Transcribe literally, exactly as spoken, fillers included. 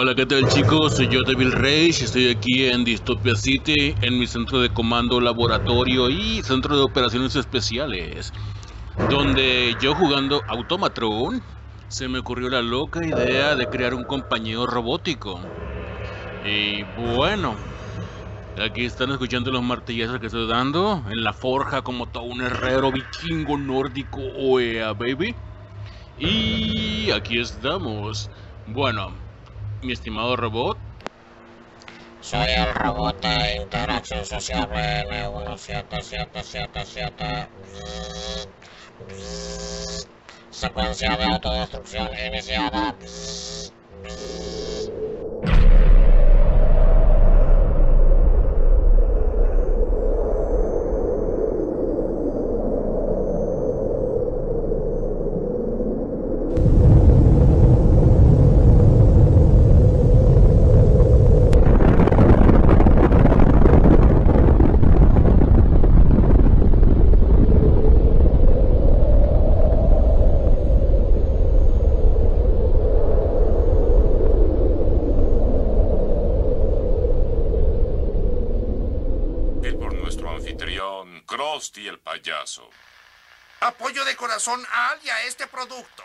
Hola, ¿qué tal, chicos? Soy yo, Devil Rage. Estoy aquí en Dystopia City, en mi centro de comando, laboratorio y centro de operaciones especiales, donde yo, jugando Automatron, se me ocurrió la loca idea de crear un compañero robótico. Y bueno, aquí están escuchando los martillazos que estoy dando en la forja como todo un herrero vikingo nórdico. Oea, baby. Y aquí estamos. Bueno, mi estimado robot. Soy el robot de interacción sociable N uno siete siete siete siete. Secuencia de autodestrucción iniciada. Krusty el payaso. Apoyo de corazón a Al y a este producto.